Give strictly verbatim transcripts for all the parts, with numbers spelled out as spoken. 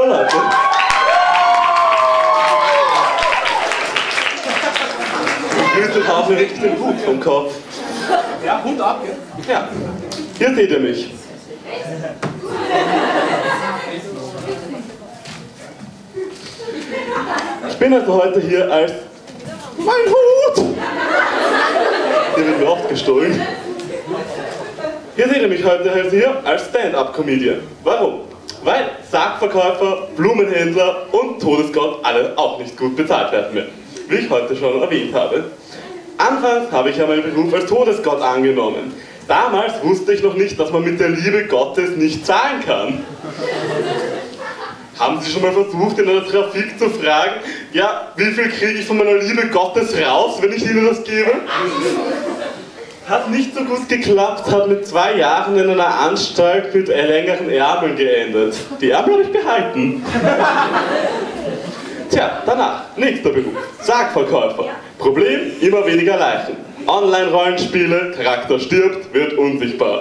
Leute. Grüße auf mir richtig den Hut vom Kopf. Ja, Hut ab, gell? Ja, hier seht ihr mich. Ich bin also heute hier als mein Hut! Der wird mir oft gestohlen. Hier seht ihr mich heute also hier als Stand-Up-Comedian. Warum? Weil Sargverkäufer, Blumenhändler und Todesgott alle auch nicht gut bezahlt werden mehr. Wie ich heute schon erwähnt habe. Anfangs habe ich ja meinen Beruf als Todesgott angenommen. Damals wusste ich noch nicht, dass man mit der Liebe Gottes nicht zahlen kann. Haben Sie schon mal versucht, in einer Trafik zu fragen, ja, wie viel kriege ich von meiner Liebe Gottes raus, wenn ich Ihnen das gebe? Hat nicht so gut geklappt, hat mit zwei Jahren in einer Anstalt mit längeren Ärmeln geendet. Die Ärmel habe ich behalten. Tja, danach, nächster Beruf, Sargverkäufer. Problem, immer weniger Leichen. Online-Rollenspiele, Charakter stirbt, wird unsichtbar.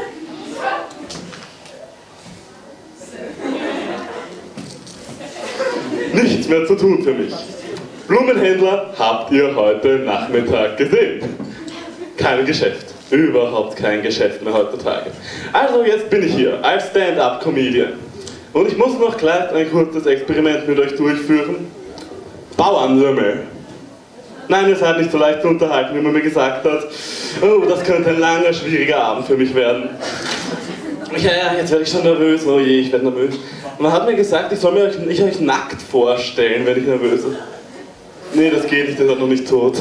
Nichts mehr zu tun für mich. Blumenhändler habt ihr heute Nachmittag gesehen. Kein Geschäft. Überhaupt kein Geschäft mehr heutzutage. Also jetzt bin ich hier als Stand-Up-Comedian. Und ich muss noch gleich ein kurzes Experiment mit euch durchführen. Bauernlümmel. Nein, ihr seid nicht so leicht zu unterhalten, wie man mir gesagt hat. Oh, das könnte ein langer, schwieriger Abend für mich werden. Ja, ja, jetzt werde ich schon nervös. Oh je, ich werde nervös. Und man hat mir gesagt, ich soll mir euch, ich euch nackt vorstellen, wenn ich nervös bin. Nee, das geht nicht, ihr seid noch nicht tot.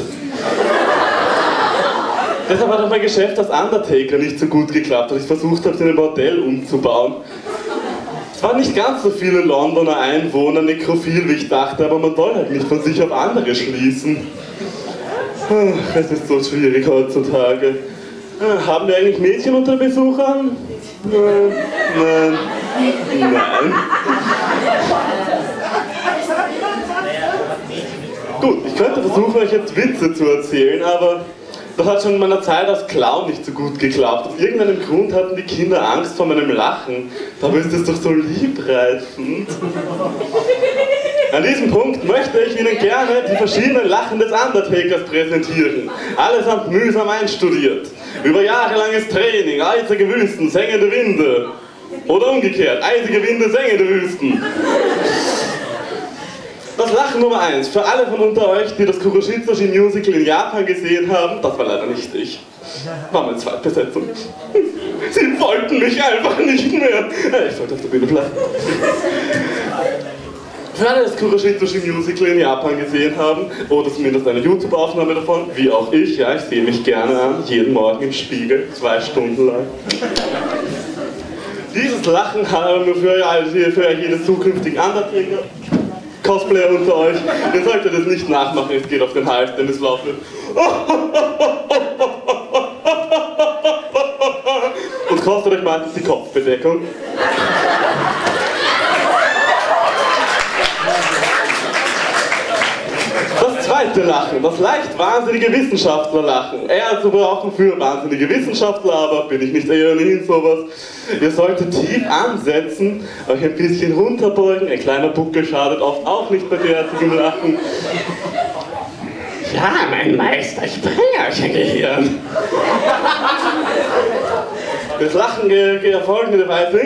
Deshalb hat auch mein Geschäft als Undertaker nicht so gut geklappt, als ich versucht habe, ein Bordell umzubauen. Es waren nicht ganz so viele Londoner Einwohner nekrophil, wie ich dachte, aber man soll halt nicht von sich auf andere schließen. Es ist so schwierig heutzutage. Haben wir eigentlich Mädchen unter Besuchern? Nein. Nein. Nein. Gut, ich könnte versuchen, euch jetzt Witze zu erzählen, aber das hat schon in meiner Zeit als Clown nicht so gut geklappt. Aus irgendeinem Grund hatten die Kinder Angst vor meinem Lachen. Dabei ist es doch so liebreizend. An diesem Punkt möchte ich Ihnen gerne die verschiedenen Lachen des Undertakers präsentieren. Allesamt mühsam einstudiert. Über jahrelanges Training, eisige Wüsten, sengende Winde. Oder umgekehrt, eisige Winde, sengende Wüsten. Das Lachen Nummer eins, für alle von unter euch, die das Kuroshitsuji Musical in Japan gesehen haben, das war leider nicht ich. War meine Zweitbesetzung. Sie wollten mich einfach nicht mehr. Ich sollte auf der Bühne bleiben. Für alle, die das Kuroshitsuji Musical in Japan gesehen haben, oder zumindest eine YouTube-Aufnahme davon, wie auch ich, ja, ich sehe mich gerne an, jeden Morgen im Spiegel, zwei Stunden lang. Dieses Lachen haben wir für, für jede zukünftigen Undertaker. Cosplayer unter euch, ihr solltet es nicht nachmachen, es geht auf den Hals, denn es lautet und kostet euch meistens die Kopfbedeckung. Das zweite Lachen, das leicht wahnsinnige Wissenschaftlerlachen. Eher zu brauchen für wahnsinnige Wissenschaftler, aber bin ich nicht eher nie in sowas. Ihr solltet tief ansetzen, euch ein bisschen runterbeugen, ein kleiner Buckel schadet oft auch nicht bei derartigem Lachen. Ja, mein Meister, ich bringe euch ein Gehirn. Das Lachen geht auf folgende Weise.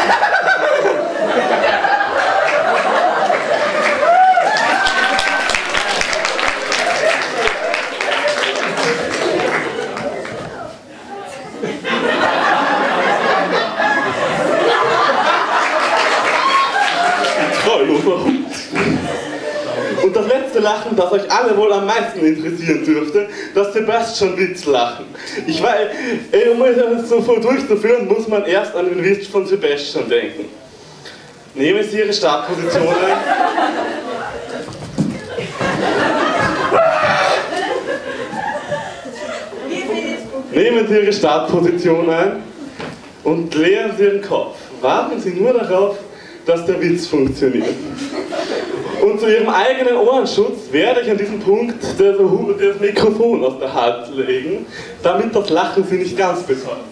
Und das letzte Lachen, das euch alle wohl am meisten interessieren dürfte, das Sebastian-Witz-Lachen. Ich weiß, um es so durchzuführen, muss man erst an den Witz von Sebastian denken. Nehmen Sie Ihre Startposition ein. Nehmen Sie Ihre Startposition ein und leeren Sie Ihren Kopf. Warten Sie nur darauf, dass der Witz funktioniert. Und zu Ihrem eigenen Ohrenschutz werde ich an diesem Punkt das, das Mikrofon aus der Hand legen, damit das Lachen Sie nicht ganz betäubt.